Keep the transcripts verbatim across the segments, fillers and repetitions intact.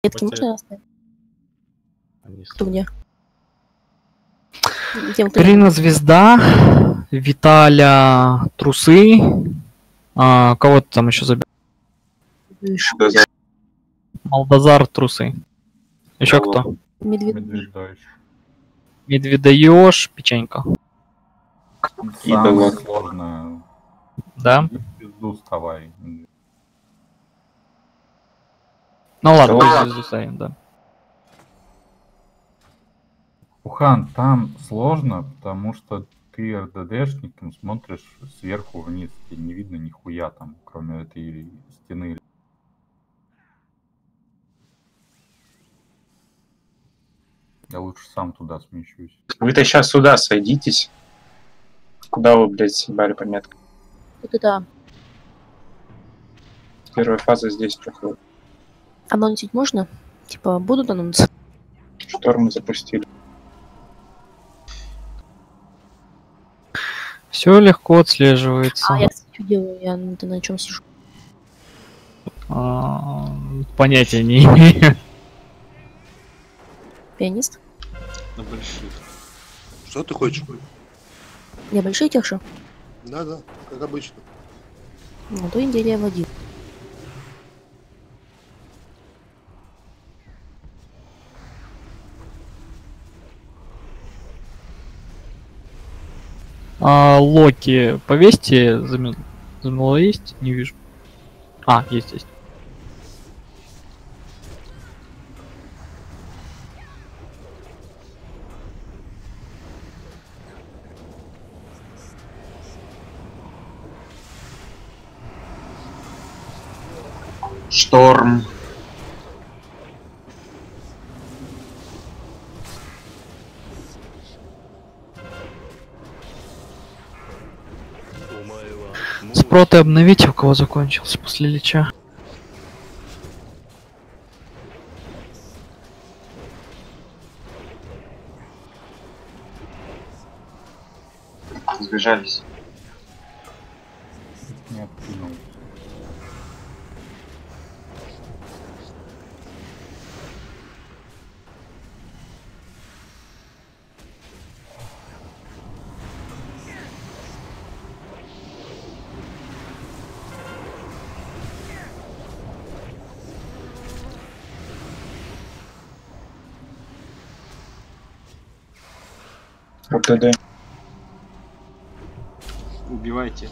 Метки можно оставить? Кто где? Тем, кто Карина звезда, Виталя трусы. А, кого ты там еще забил? Молдазар трусы. Еще кто? Медведь. Медведоеж, печенька. Самое сложное. Да? Звезду вставай. Ну ладно, пусть звезду ставим, да. Ухан, там сложно, потому что ты РДДшником смотришь сверху вниз, тебе не видно нихуя там, кроме этой стены. Я лучше сам туда смещусь. Вы-то сейчас сюда сойдитесь. Куда вы, блядь, съебали по меткам? Вот это. Первая фаза здесь проходит. Анонсить можно? Типа, будут анонсы? Штормы запустили. Все легко отслеживается. А я, кстати, что делаю? Я на, на чем сижу? А, понятия не имею. Пианист? На больших. Что ты хочешь? Я большие текшу? Да, да, как обычно. На той неделе я водил. А, Локи, повесьте, замело есть? Не вижу. А, есть, есть. Шторм. Спроты обновите, у кого закончился после лича. Сбежались. Не откинул. ОТД. Убивайте.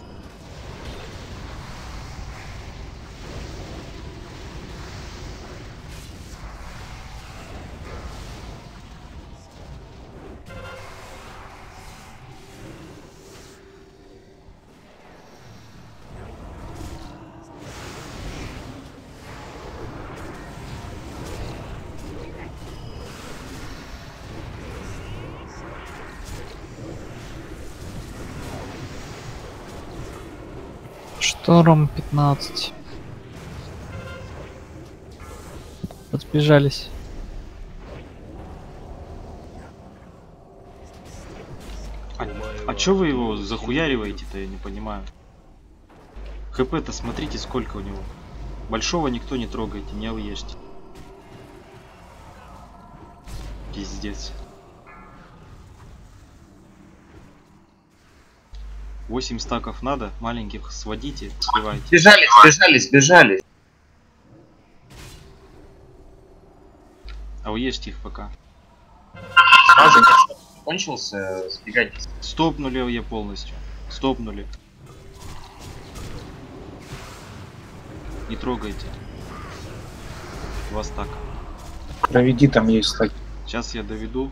Шторм пятнадцать. Подсбежались. А, а чё вы его захуяриваете-то, я не понимаю. ХП-то смотрите, сколько у него. Большого никто не трогайте, не уешьте. Пиздец. восемь стаков надо, маленьких сводите, сливайте. Сбежались, сбежались, сбежались. А уешьте их пока. Сразу кончился, сбегать. Стопнули я полностью. Стопнули. Не трогайте. Два стака. Проведи, там есть стаки. Сейчас я доведу.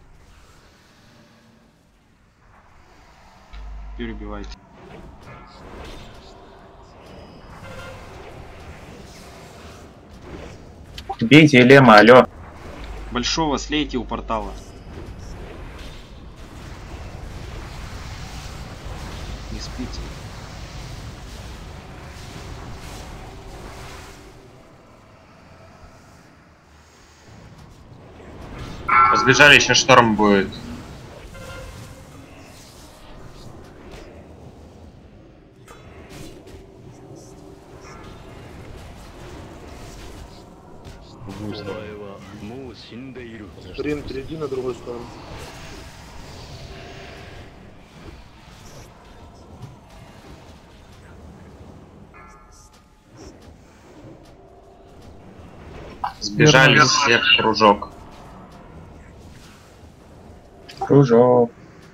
Перебивайте. Бейте Элема, алё. Большого слейте у портала. Не спите. Сбежали, сейчас шторм будет. Выставка. Рин, перейди на другую сторону. Сбежали все в кружок. Кружок.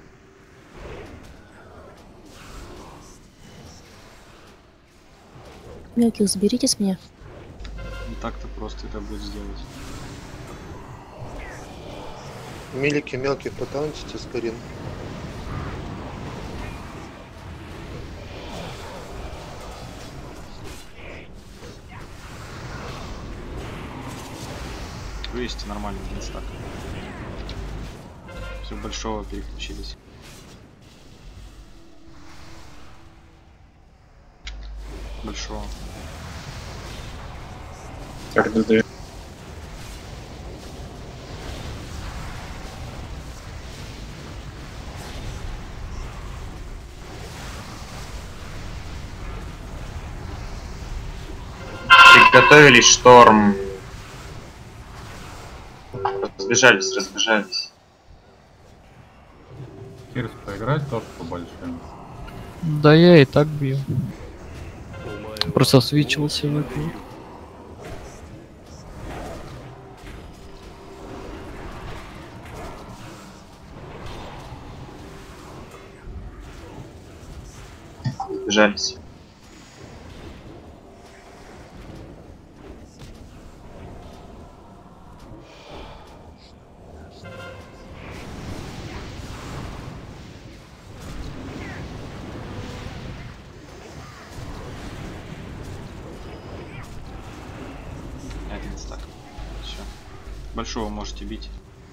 Мелких заберите с меня. Не так-то просто это будет сделать. Милики мелких потанчите с Карин. Вывести нормально, один стак. Все большого переключились. Большого. РДД. Приготовились, шторм. Разбежались, разбежались. Кирс, поиграть тоже по большим. Да я и так бью. Просто свечился в эту. Разбежались. Один стак. Все. Большого можете бить.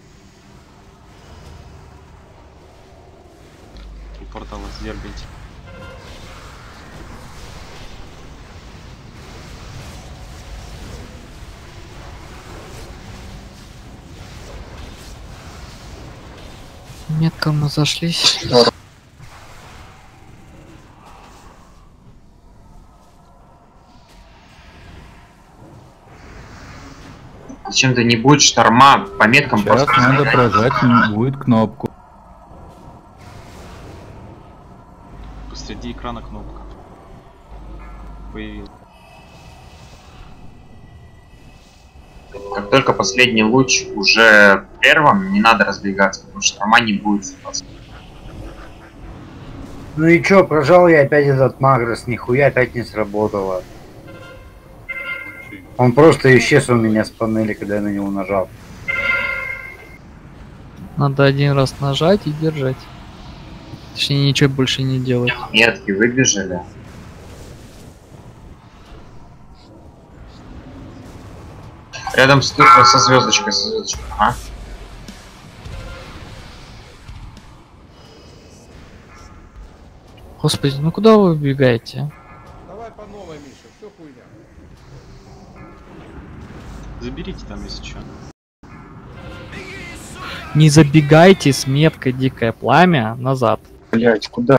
У портала сдергайте. Метко мы зашлись. Зачем-то не будет шторма по меткам. Сейчас просто надо сгонять. прожать будет кнопку. Посреди экрана кнопка. Появилась. Как только последний луч уже первым, не надо разбегаться, потому что шторма не будет. Ну и чё, прожал я опять этот Магрос, нихуя опять не сработало. Он просто исчез у меня с панели, когда я на него нажал. Надо один раз нажать и держать. Точнее, ничего больше не делать. Метки выбежали. Рядом с, со звездочкой, со звездочкой. Ага. Господи, ну куда вы убегаете? Давай по новой, Миша, все хуйня. Заберите там, если что. Не забегайте с меткой дикое пламя назад. Блять, куда?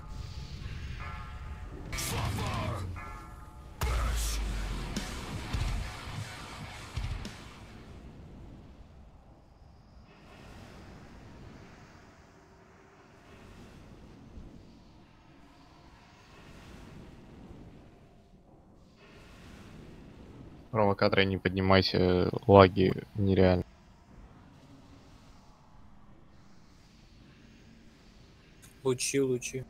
Провокаторы не поднимайся, лаги нереально. Лучи, лучи.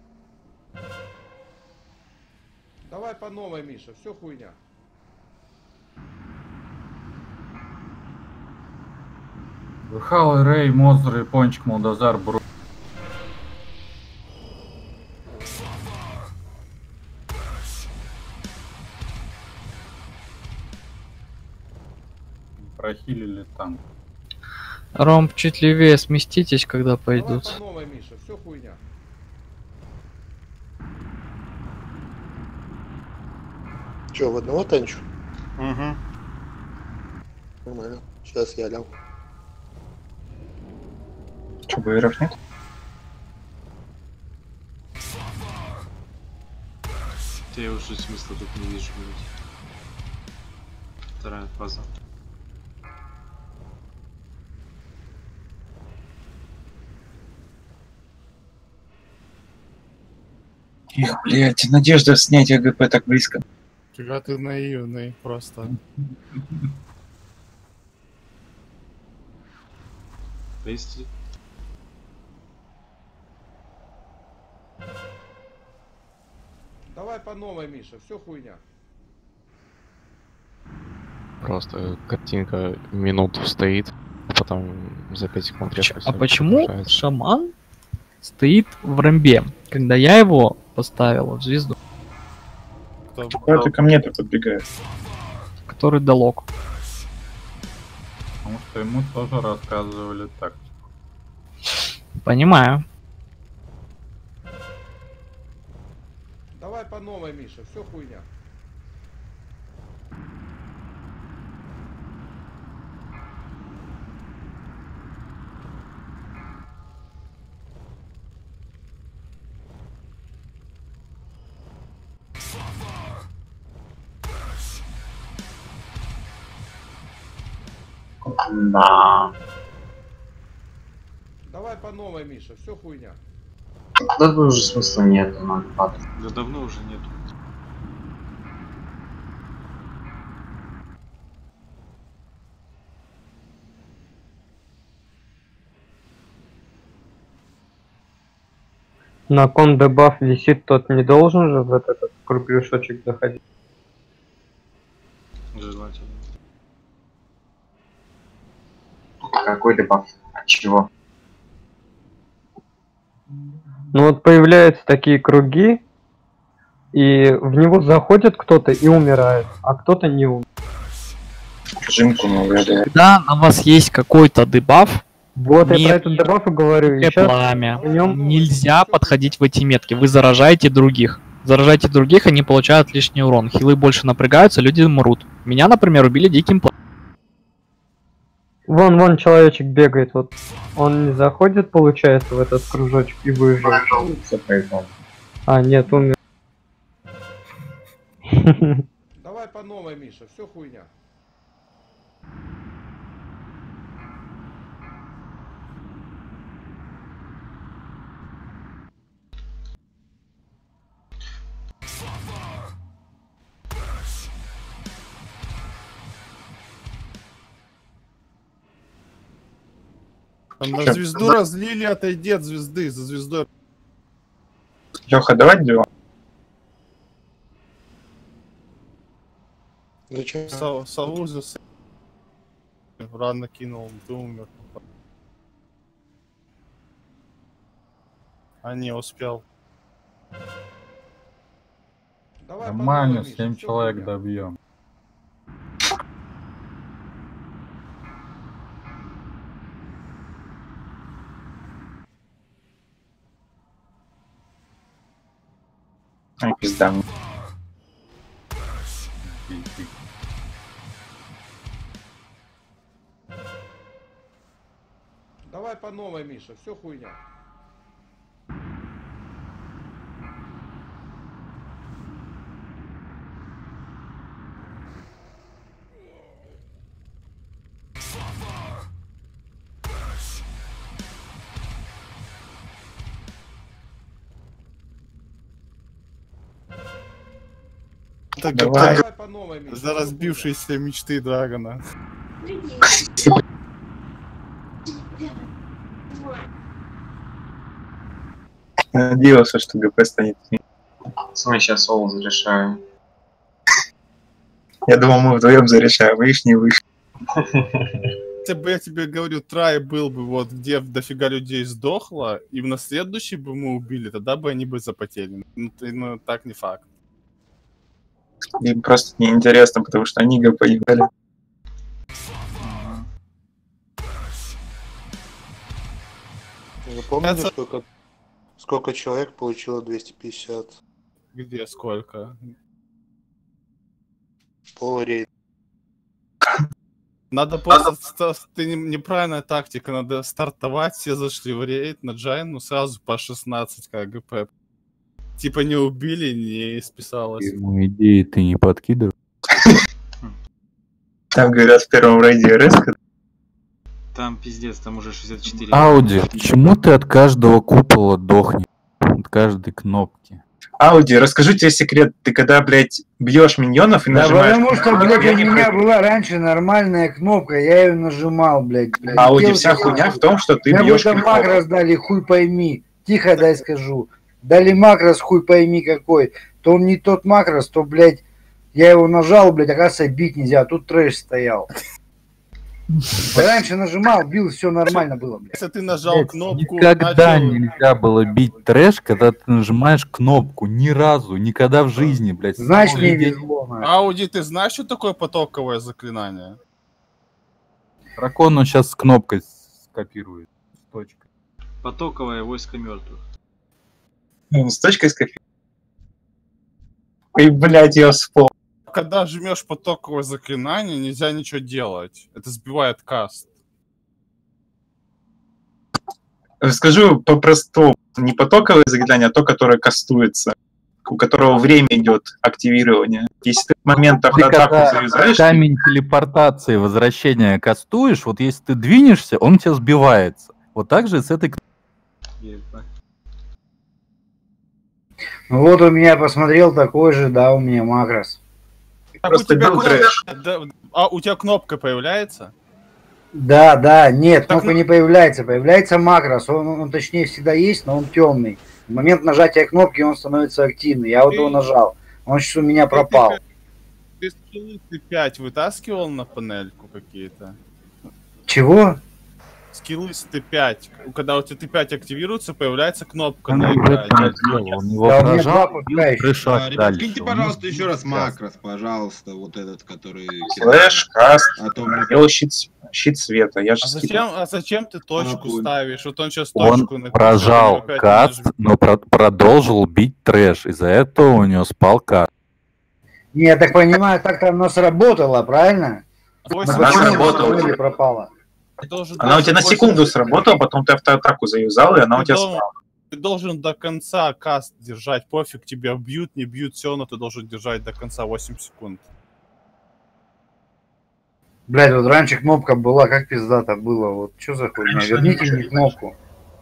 Давай по новой, Миша, все хуйня. Вырхал, Рей, Мозры, Пончик, Молдазар, Бру. Прохилили танк. Ромб, чуть левее сместитесь, когда Давай пойдут. по новой, Миша, все хуйня. Че, в одного танчу? Угу. Нормально. Сейчас я лягу. Че, БРФ нет? Я уже смысла тут не вижу. Блядь. Вторая фаза. Их, блядь, надежда снять АГП так близко. Фига ты наивный просто. Да если... Давай по новой, Миша, все хуйня. Просто картинка минуту стоит, а потом за пять секунд резко А всё почему повышается. шаман стоит в рамбе, когда я его поставил в звезду, Куда ты ко мне-то подбегаешь? который долог? Потому что ему тоже рассказывали так. Понимаю. Давай по новой, Миша, все хуйня. Да. Давай по новой, Миша, все хуйня. Да тут уже смысла нет, надо падать. Да давно уже нету. На ком дебаф висит, тот не должен же в этот, этот кругляшочек заходить. Желательно. Какой дебаф? От чего? Ну вот появляются такие круги, и в него заходит кто-то и умирает, а кто-то не умирает. Жинку наглядывает. Когда на вас есть какой-то дебаф, Вот я не про этот дебаф и говорю. И яркое щас пламя, в нем нельзя подходить в эти метки. Вы заражаете других. Заражаете других, они получают лишний урон. Хилы больше напрягаются, люди мрут. Меня, например, убили диким пламенем. Вон, вон человечек бегает, вот. Он не заходит, получается, в этот кружочек и выжил. А, нет, умер. Давай по новой, Миша, все хуйня. Там на звезду разлили, отойди от звезды, за звездой. Леха, давай дело. Зачем? Са- Сову зас... Рано кинул, ты умер. А не успел. Давай по Нормально, новой, Миша, семь всё человек хуйня. добьем. Ай, пизда. Пиздик. Давай по новой, Миша, все хуйня. Так, Давай. как Давай по новой, Миша. за разбившиеся мечты Драгона. Надеялся, что ГП станет. Пацаны, сейчас соло зарешаю. Я думал, мы вдвоем зарешаем, видишь, не вышло. Если бы я тебе говорю, трай был бы вот, где дофига людей сдохло, и на следующий бы мы убили, тогда бы они бы запотели. Ну, ты- ну так не факт. Им просто неинтересно, потому что они ГП не дали. Вы помните, Это- сколько, сколько человек получило двести пятьдесят? Где, сколько? Полрейд. Надо просто... ста- Ты не- неправильная тактика, надо стартовать, все зашли в рейд на Джайн, ну сразу по шестнадцать КГП. Типа не убили, не списалось. Ему идеи ты не подкидывай. Там, говорят, в первом рейде РС. Там пиздец, там уже шестьдесят четыре. Ауди, почему ты от каждого купола дохнешь? От каждой кнопки. Ауди, расскажу тебе секрет. Ты когда, блядь, бьешь миньонов и Да нажимаешь... потому что, блядь, у меня была раньше нормальная кнопка, я ее нажимал, блядь. блядь. Ауди, Делал вся всё. хуйня в том, что ты Мне бьешь будто крипов. макрос дали, хуй пойми. Тихо дай скажу. Дали макрос, хуй пойми какой. То он не тот макрос, то, блядь, я его нажал, блядь, оказывается, бить нельзя, а тут трэш стоял. Я раньше нажимал, бил, все нормально было, блядь. Если ты нажал Блядь, кнопку... никогда начал- нельзя было бить трэш, когда ты нажимаешь кнопку. Ни разу. Никогда в жизни, блядь. Значит, Самый не день- везло, нахуй. Ауди, ты знаешь, что такое потоковое заклинание? Дракон он сейчас с кнопкой скопирует. С точкой. Потоковое войско мертвых. Ну, с точкой с кофе. И, блядь, я вспомнил. Когда жмешь потоковое заклинание, нельзя ничего делать. Это сбивает каст. Скажу по-простому. Не потоковое заклинание, а то, которое кастуется. У которого время идет активирование. Если ты в момент Ты автоатаку когда завязаешь, камень телепортации возвращения кастуешь, вот если ты двинешься, он у тебя сбивается. Вот так же с этой кнопкой. Ну вот у меня посмотрел такой же, да, у меня макрос. Так Просто у тебя бил кнопка- трэш. да, а у тебя кнопка появляется? Да, да, нет, Так, кнопка ну- не появляется, появляется макрос, он, он точнее всегда есть, но он темный. В момент нажатия кнопки он становится активный, я вот его нажал, он сейчас у меня пропал. Ты скиллы Т пять вытаскивал на панельку какие-то? Чего? Скиллы с Т пять. Когда у тебя Т пять активируется, появляется кнопка Он на уже экране. это сделал, он его Да, у меня прожал, два бил пока еще. трэшак А, ребят, дальше. киньте, Он пожалуйста, не еще раз сейчас. макрос, пожалуйста, вот этот, который... слэш, каст, А то мне... делал щит, щит света. Я же А зачем, а зачем ты точку хуй. ставишь? Вот он сейчас Он точку написал, прожал опять каст, нажми. но про- продолжил бить трэш. Из-за этого у него спал каст. Не, я так понимаю, так-то оно сработало, правильно? Восемь Но Она почему секунд. сработала. панели пропала? Ты должен- Она у тебя на восемь секунду секунд. сработала, потом ты автоатаку завязал, и она у Ты тебя должен- спала. Ты должен до конца каст держать. Пофиг, тебя бьют, не бьют, все, но ты должен держать до конца восемь секунд. Блядь, вот раньше кнопка была, как пиздато было, вот что за хуйня? Верните мне кнопку.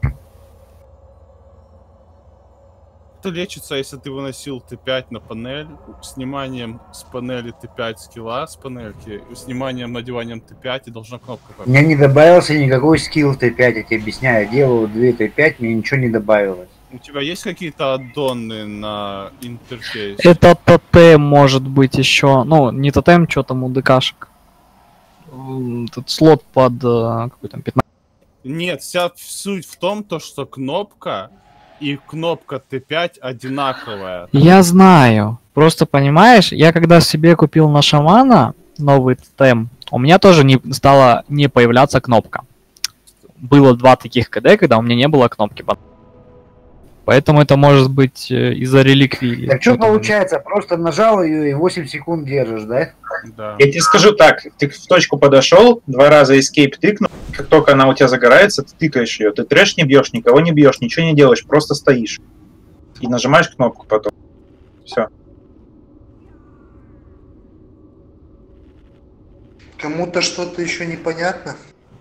Это лечится, если ты выносил Т пять на панель, сниманием с панели Т пять скилла с панельки, сниманием, надеванием Т пять, и должна кнопка У меня не добавился никакой скилл Т пять, я тебе объясняю. Делаю две Т пять, мне ничего не добавилось. У тебя есть какие-то аддоны на интерфейс? Это тотем может быть еще. Ну, не тотем, что там у ДКшек. М, Тут слот под э, какой там пятнадцать. Нет, вся суть в том, то, что кнопка и кнопка Т пять одинаковая. Я знаю. Просто понимаешь, я когда себе купил на шамана новый тотем, у меня тоже не стала не появляться кнопка. Было два таких КД, когда у меня не было кнопки. Поэтому это может быть э, из-за реликвии. или Так что что-то. получается, просто нажал ее и восемь секунд держишь, да? Да. Я тебе скажу так, ты в точку подошел, два раза escape тыкнул, как только она у тебя загорается, ты тыкаешь ее, ты трэш не бьешь, никого не бьешь, ничего не делаешь, просто стоишь. И нажимаешь кнопку потом. Все. Кому-то что-то еще непонятно?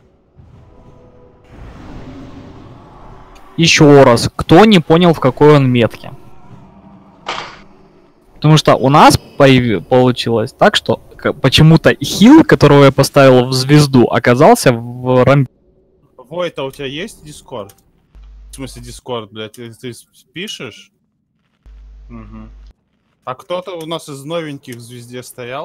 Еще раз, кто не понял, в какой он метке? Потому что у нас появи- получилось так, что к- почему-то хил, которого я поставил в звезду, оказался в рампе. Войт, а у тебя есть Дискорд? В смысле Дискорд, блядь, ты, ты пишешь? Угу. А кто-то у нас из новеньких в звезде стоял?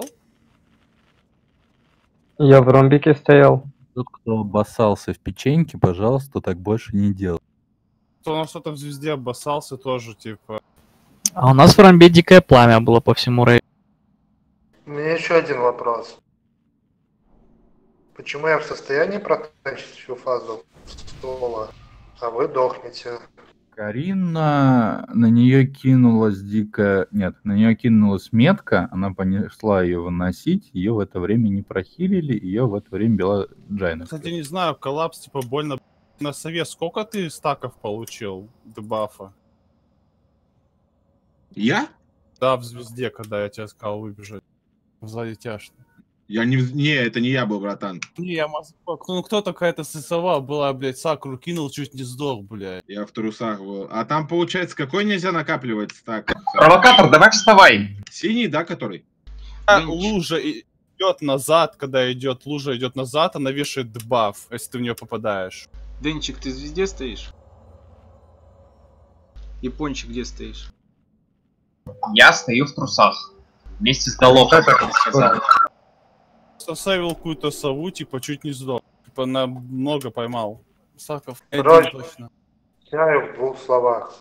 Я в ромбике стоял. Тот, кто обоссался в печеньке, пожалуйста, так больше не делай. Кто у нас кто-то в звезде обоссался тоже, типа. А у нас в рамбе дикое пламя было по всему рейду. У меня еще один вопрос. Почему я в состоянии протащить всю фазу стола, а вы дохнете? Карина, на нее кинулась дикая... Нет, на нее кинулась метка, она понесла ее выносить, ее в это время не прохилили, ее в это время била Джайна. Кстати, не знаю, коллапс, типа, больно. На совет сколько ты стаков получил дебафа? Я? Да, в звезде, когда я тебе сказал выбежать. Сзади тяжко. Я не... Не, это не я был, братан. Не, я мазок. Ну кто такая-то сосова была, блядь, сакру кинул, чуть не сдох, блядь. Я в трусах был. А там, получается, какой нельзя накапливать? Так. Провокатор, давай вставай. Синий, да, который? А, лужа идет назад, когда идет, лужа идет назад, она вешает дебаф, если ты в нее попадаешь. Денчик, ты везде стоишь? Япончик, где стоишь? Я стою в трусах. Вместе с Долохом, как он сказал. Составил какую-то сову, типа, чуть не сдох. Типа, на много поймал. Саков Короче, один точно. Сняю в двух словах.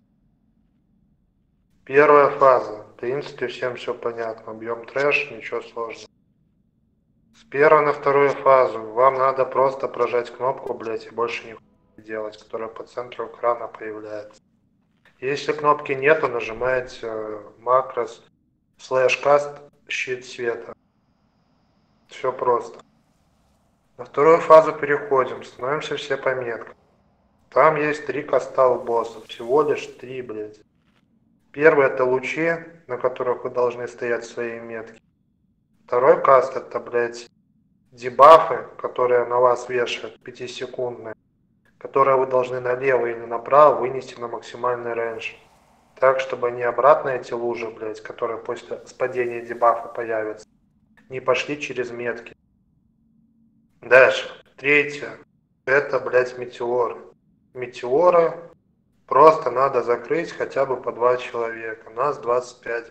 Первая фаза. В принципе, всем все понятно. Бьем трэш, ничего сложного. С первой на вторую фазу вам надо просто прожать кнопку, блять, и больше нихуя не делать, которая по центру экрана появляется. Если кнопки нету, нажимаете макрос слэш каст щит света. Все просто. На вторую фазу переходим, становимся все по меткам. Там есть три каста у босса, всего лишь три, блядь. Первый это лучи, на которых вы должны стоять свои метки. Второй каст это, блядь, дебафы, которые на вас вешают, пятисекундные, которые вы должны налево или направо вынести на максимальный рейндж. Так, чтобы они обратно, эти лужи, блядь, которые после падения дебафа появятся, не пошли через метки. Дальше. Третье. Это, блядь, метеоры. Метеоры просто надо закрыть хотя бы по два человека. Нас двадцать пять.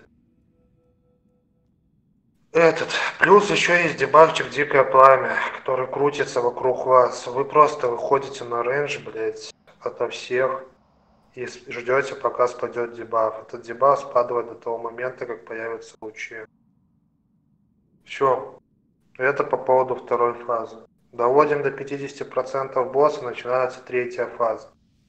Этот. Плюс еще есть дебафчик Дикое Пламя, который крутится вокруг вас. Вы просто выходите на рейндж, блядь, ото всех и ждете, пока спадет дебаф. Этот дебаф спадает до того момента, как появятся лучи. Все. Это по поводу второй фазы. Доводим до пятидесяти процентов босса, начинается третья фаза.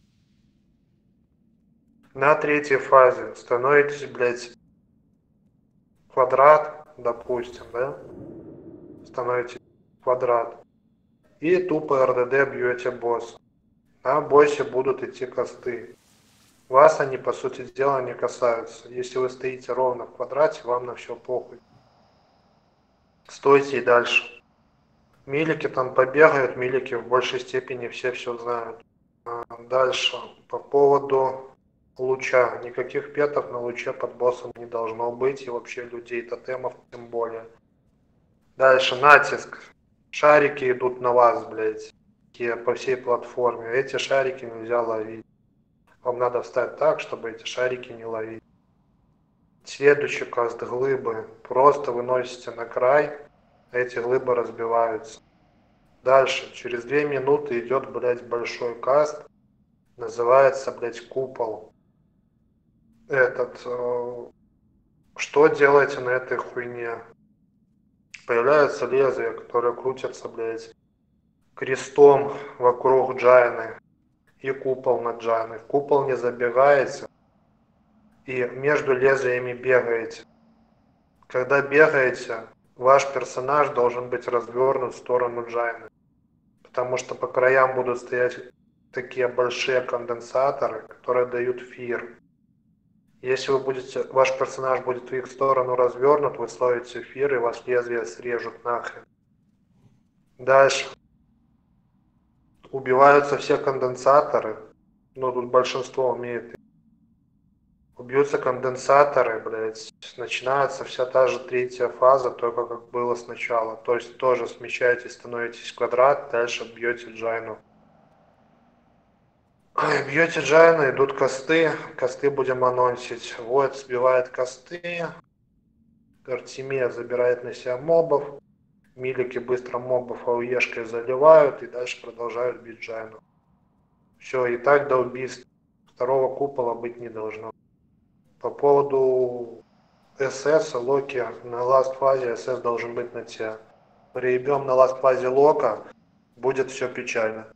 На третьей фазе становитесь, блядь, квадрат, допустим, да? Становитесь квадрат. И тупо эр дэ дэ бьете босса. На боссе будут идти касты. Вас они, по сути дела, не касаются. Если вы стоите ровно в квадрате, вам на все похуй. Стойте и дальше. Милики там побегают, милики в большей степени все все знают. А дальше, по поводу луча. Никаких петов на луче под боссом не должно быть, и вообще людей, тотемов тем более. Дальше, натиск. Шарики идут на вас, блядь, по всей платформе. Эти шарики нельзя ловить. Вам надо встать так, чтобы эти шарики не ловить. Следующий каст глыбы. Просто выносите на край, эти глыбы разбиваются. Дальше, через две минуты идет, блядь, большой каст. Называется, блядь, купол. Этот... Э, что делаете на этой хуйне? Появляются лезвия, которые крутятся, блядь, крестом вокруг Джайны. И купол над Джайной. В купол не забегаете. И между лезвиями бегаете. Когда бегаете, ваш персонаж должен быть развернут в сторону Джайны. Потому что по краям будут стоять такие большие конденсаторы, которые дают фир. Если вы будете, ваш персонаж будет в их сторону развернут, вы словите фир и вас лезвия срежут нахрен. Дальше. Убиваются все конденсаторы. Но тут большинство умеет. Убьются конденсаторы, блядь. Начинается вся та же третья фаза, только как было сначала. То есть тоже смещаетесь, становитесь в квадрат, дальше бьете Джайну. Бьете Джайну, идут касты. Касты будем анонсить. Вот сбивает касты. Артемия забирает на себя мобов. Милики быстро мобов ауешкой заливают и дальше продолжают бить Джайну. Все, и так до убийств. Второго купола быть не должно. По поводу эс эс, Локи, на ласт фазе эс эс должен быть на тебя. Приебем на ласт фазе Лока, будет все печально.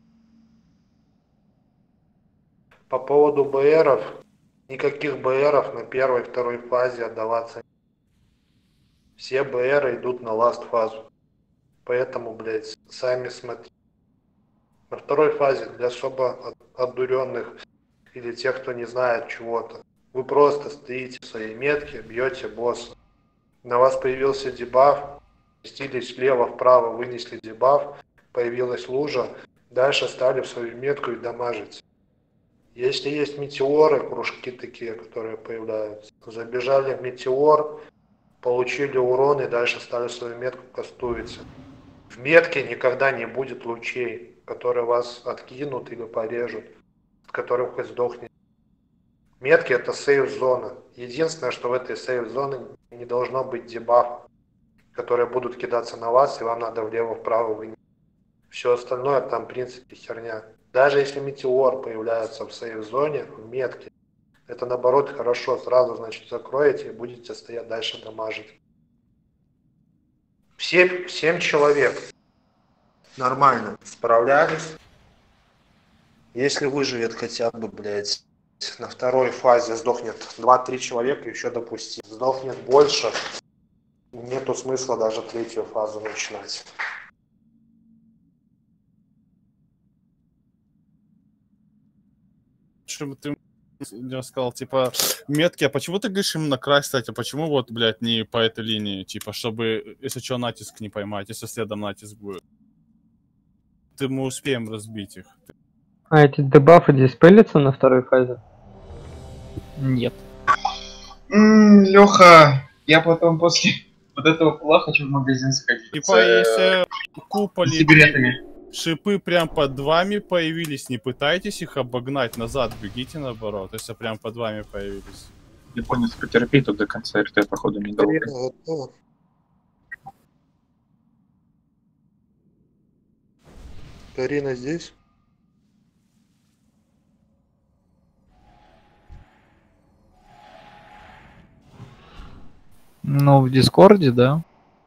По поводу БРов, никаких БРов на первой и второй фазе отдаваться. Все БРы идут на ласт фазу. Поэтому, блядь, сами смотрите. На второй фазе для особо отдуренных или тех, кто не знает чего-то. Вы просто стоите в своей метке, бьете босса. На вас появился дебаф, Сместились влево-вправо, вынесли дебаф, появилась лужа, дальше стали в свою метку и дамажить. Если есть метеоры, кружки такие, которые появляются, забежали в метеор, получили урон и дальше стали в свою метку кастуиться. В метке никогда не будет лучей, которые вас откинут или порежут, от которых вы сдохнете. Метки — это сейф-зона. Единственное, что в этой сейф-зоне не должно быть дебафов, которые будут кидаться на вас, и вам надо влево-вправо вынести. Все остальное там, в принципе, херня. Даже если метеор появляется в сейф-зоне, в метке, это наоборот хорошо. Сразу, значит, закроете и будете стоять дальше дамажить. Семь, семь человек нормально справлялись. Если выживет хотя бы, блядь, на второй фазе сдохнет два-три человека, еще допустим. Сдохнет больше, нету смысла даже третью фазу начинать. Чтобы ты я сказал, типа, метки, а почему ты говоришь именно край, кстати, почему вот, блядь, не по этой линии, типа, чтобы, если что, натиск не поймать, если следом натиск будет. Ты, мы успеем разбить их. А эти дебафы диспелятся на второй фазе? Нет. М, Леха, я потом после вот этого пула хочу в магазин сходить. Типа, с, э, если куполи, сигаретами. шипы прям под вами появились, не пытайтесь их обогнать назад, бегите наоборот, если прям под вами появились. Японец, потерпи, тут до конца РТ, походу, недолго. Карина здесь? Ну, в Дискорде, да.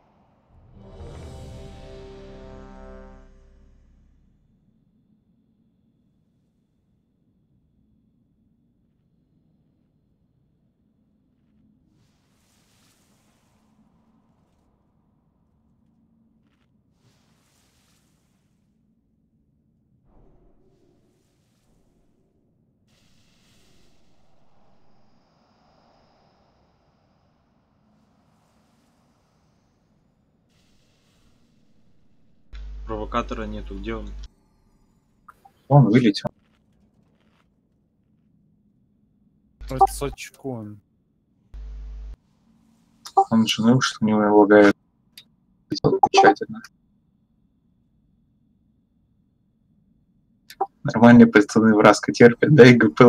Провокатора нету, где он? Он вылетел. Это с очком. Он жену, что у него лагает. Окончательно. Нормальные пацаны в Раско терпят, да и ГПЛ.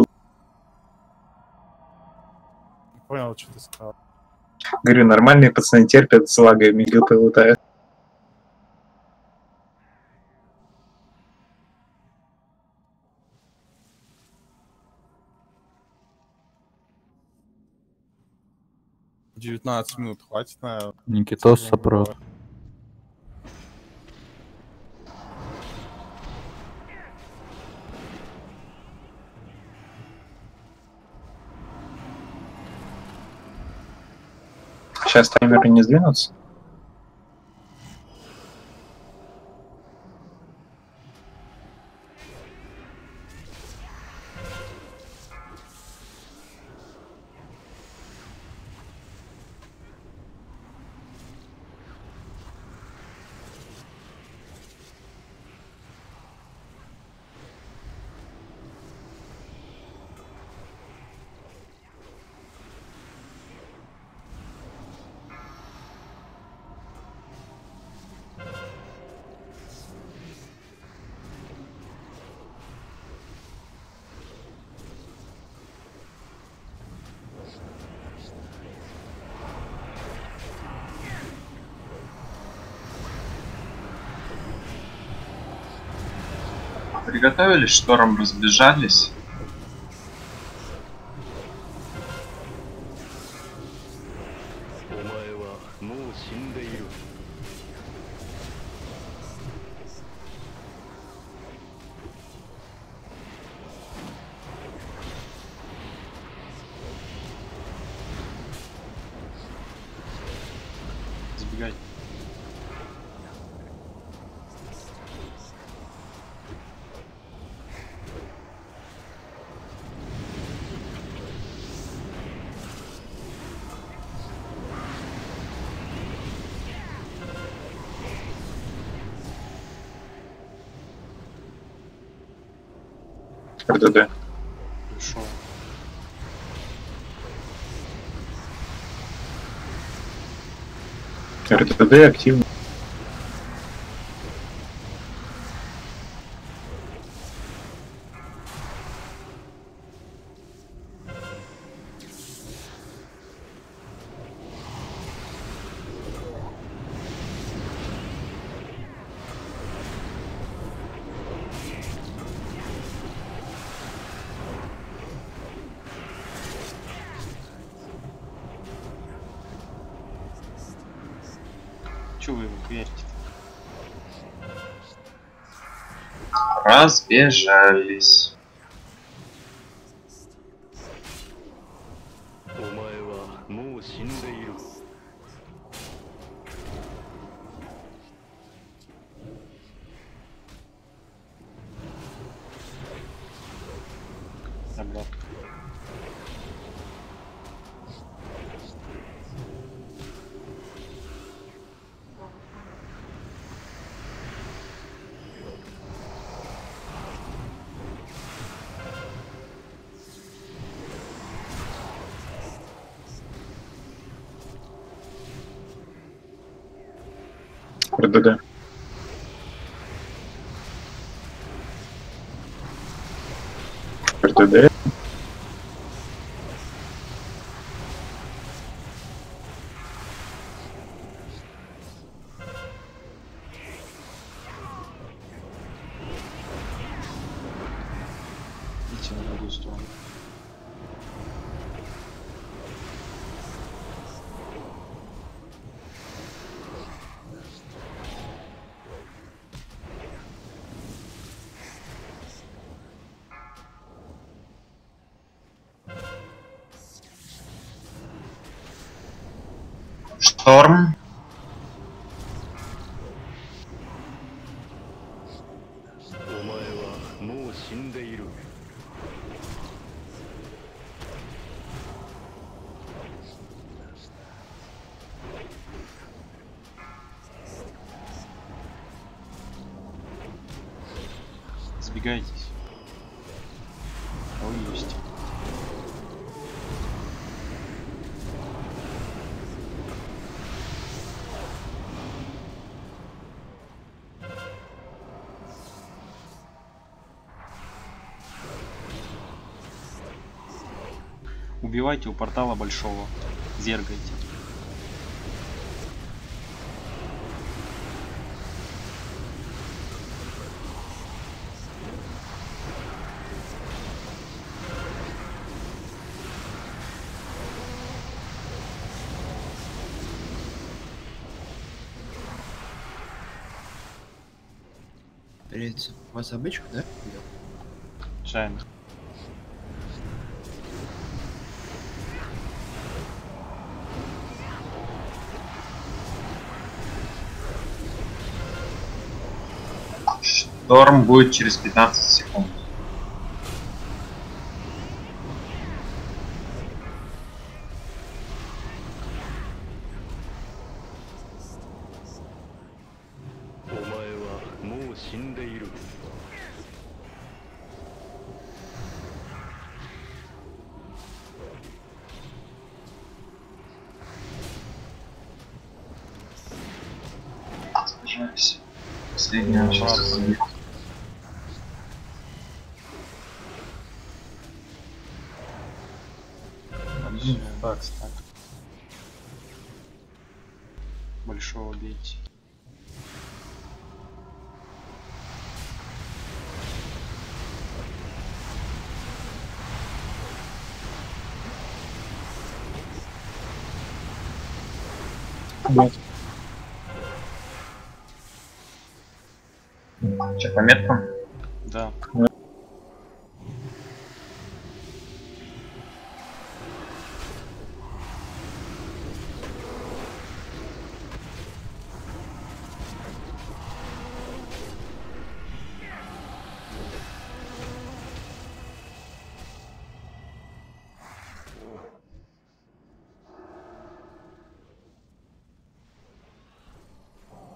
Не понял, что ты сказал. Говорю, нормальные пацаны терпят с лагами, ГП лутают. девятнадцать минут хватит, наверное. Никитос Сапрос. Сейчас таймеры не сдвинутся. Приготовились, шторм разбежались. Сбегай. РДД. Пришел. РДД активно. Чего вы его верите? Разбежались. Обратно. РДД. РДД. Идите на другую сторону. Шторм. Сбегайтесь. Кого есть? Убивайте у портала большого. Зергайте. Привет. У вас обычка, да? Чайно. Шторм будет через пятнадцать секунд. Сбежались. Последняя часть. Один так, так. Большого бейте. Че, по меткам? Да.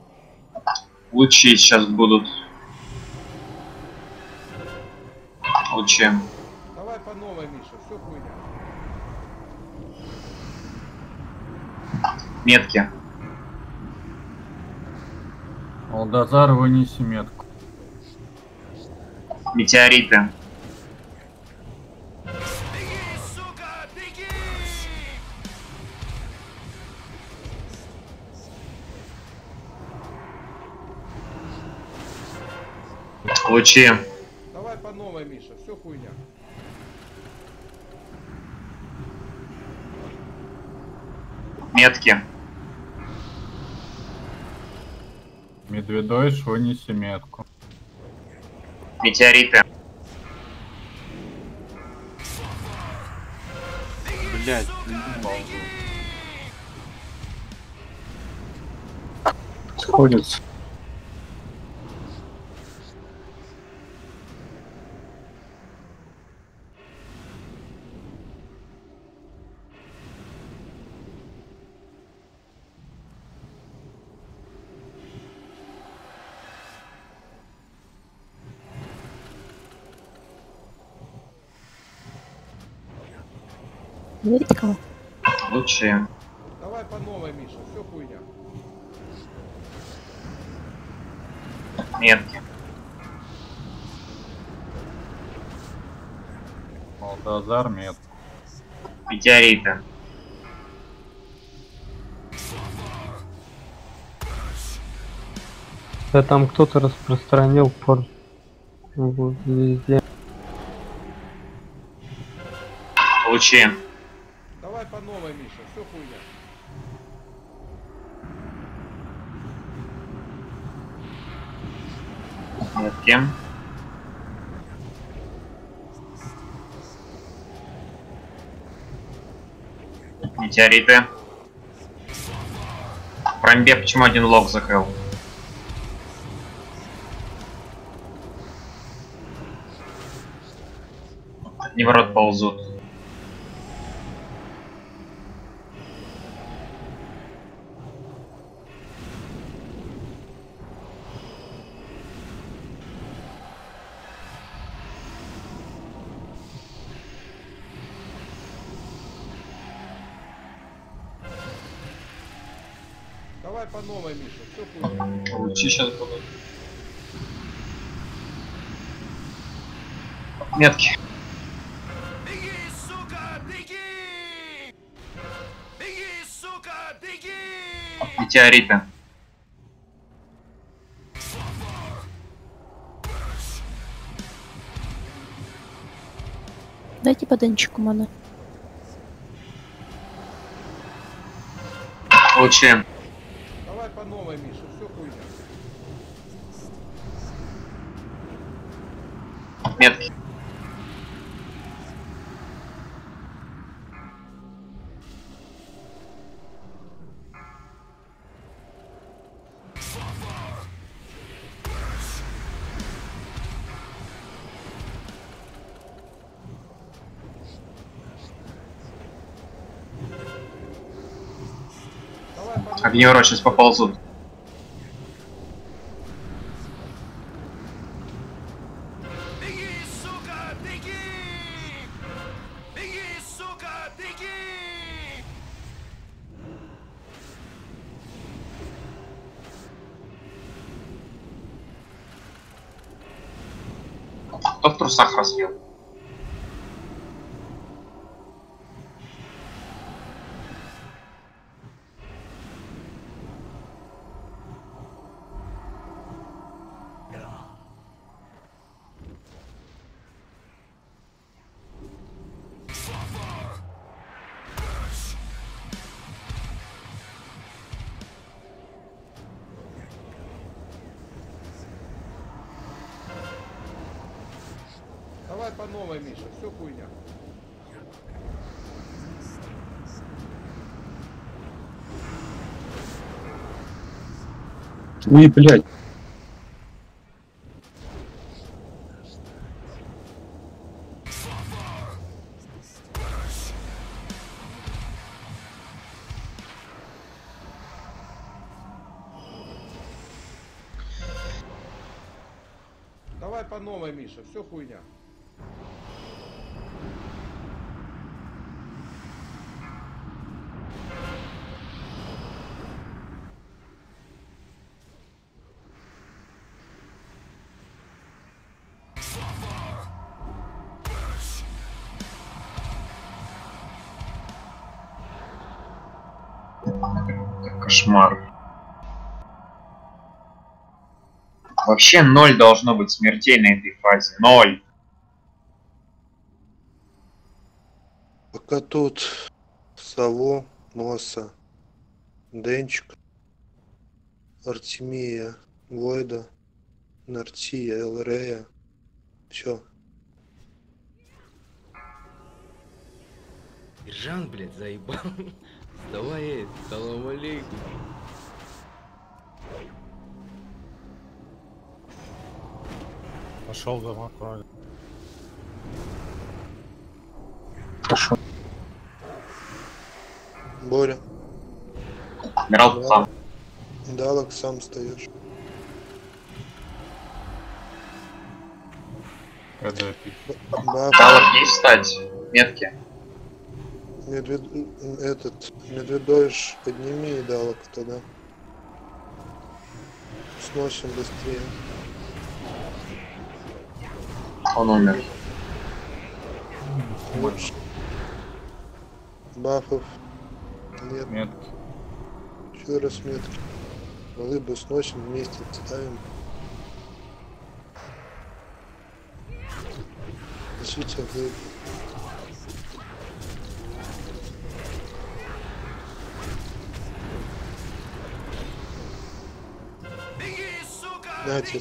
Лучи сейчас будут. Лучи. Давай по новой, Миша, все хуйня. Метки. Алдазар, вынеси метку. Метеориты. Лучи. Давай по новой, Миша, все хуйня. Метки. Медведойш, вынеси метку. Метеориты. Блять. Сходится. Видите кого? Лучи. Давай по новой, Миша, все хуйня. Метки. Алдазар, метку. Метеориты. Да там кто-то распространил пор вот везде. Лучи. Давай по новой, Миша, все хуйня. Метки. Метеориты. Промбе, почему один лог закрыл? Одни ворот ползут. Давай по новой, Миша, все хуйня. Лучи сейчас будут. Метки. Беги, сука, беги! Беги, сука, беги! Метеориты. Дайте поденчику маны. Лучи. Давай по новой, Миша, все хуйня. Метки. Огневорот сейчас поползут. Беги, сука, беги! Беги, сука, беги! Кто в трусах разбил? Давай по новой, Миша, все хуйня. Ой, блядь. Давай по новой, Миша, все хуйня. кошмар. Вообще ноль должно быть смертей на этой фазе. Ноль. Пока тут Саво, Моса, Денчик, Артемия, Войда, Нартия, Элрея. Все. Иржан, блядь, заебал. Вставай, салам алейкум. Пошел домой, правильно. Пошел. Боря. Адмирал сам. Далок, сам стоишь. Когда пить? Далок есть встать? Метки. Медвед... Этот, Медведойш, подними и Далок тогда. Сносим быстрее. Он умер. Лучше. Бафов. Нет. Метки. Еще раз метки. Глыбы сносим, вместе ставим. Несите глыбы. Натиск.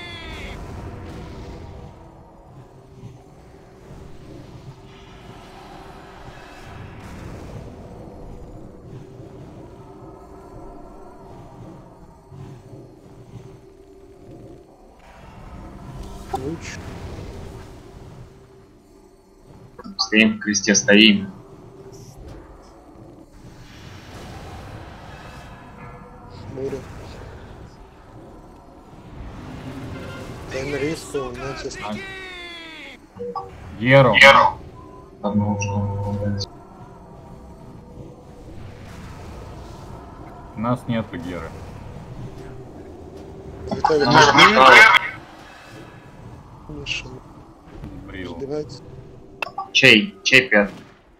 Луч. Стоим в кресте, стоим. Буря. Таймер риска, натиск. Геру. Геру. У нас нету Геры. Брил. Чей? Чей пятый?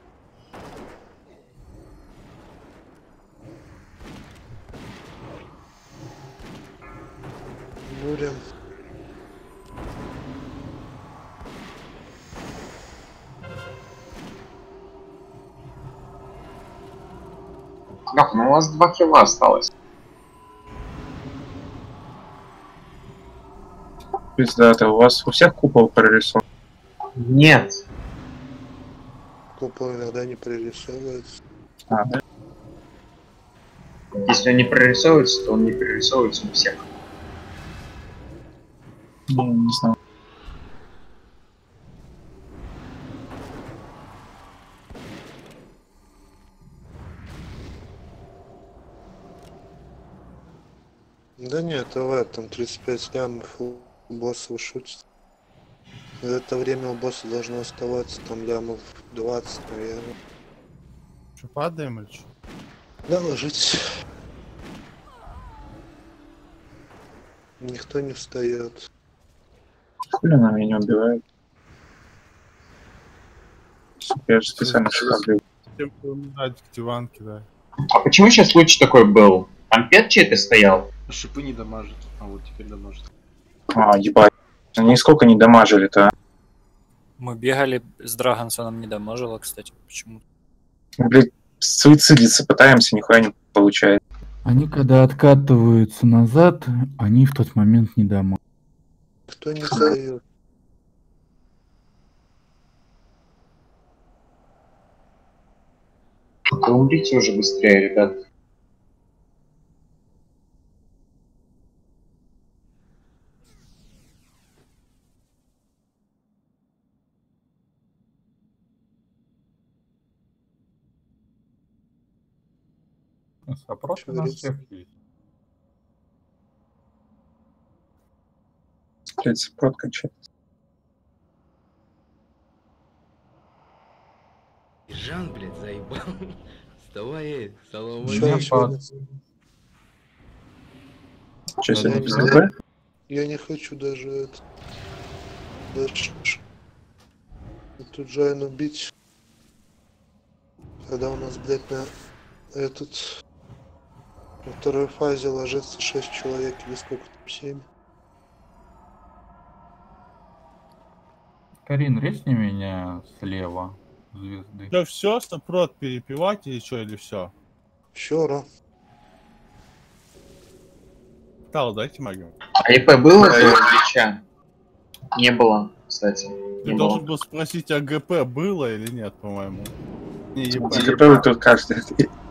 Буря. Как, ну у вас два килла осталось. Пиздата, у вас у всех купол прорисован? Нет. Купол иногда не прорисовывается. А, да? Если он не прорисовывается, то он не прорисовывается у всех. Ну, не знаю. Да нет, давай, там тридцать пять лямов у боссов шутит. За это время у босса должно оставаться там лямов двадцать, наверное. Что, падаем или что? Да, ложитесь. Никто не встает. Хули она меня не убивает? Я же специально шкафлю. Всем дать к диванке, да. А почему сейчас случай такой был? Там пет чей-то стоял? Шипы не дамажат. А вот теперь дамажат. А, ебать. Они сколько не дамажили-то? Мы бегали с Драгонсоном, не дамажило, кстати. Почему? Блять, суицидиться пытаемся, нихуя не получается. Они когда откатываются назад, они в тот момент не дома. Кто не встает? Да умрите уже быстрее, ребят. Вопрос у нас всех есть. Блять, спрот качает. Жан, блядь, заебал. Вставай, салам Чё, алейкум. Че, сегодня Я пиздец? не- Я не хочу даже это. Даже тут Джайна убить. Когда у нас, блядь, на этот Во второй фазе ложится шесть человек или сколько там, семь. Карин, резни меня слева звезды. Да все, сопрот перепивать или что, или все? Все, ра. Тал, дайте магию. А ИП было до Лича? Не было, кстати. Ты Не должен было. был спросить, а ГП было или нет, по-моему. Не, ЕП. ГП вы тут каждый.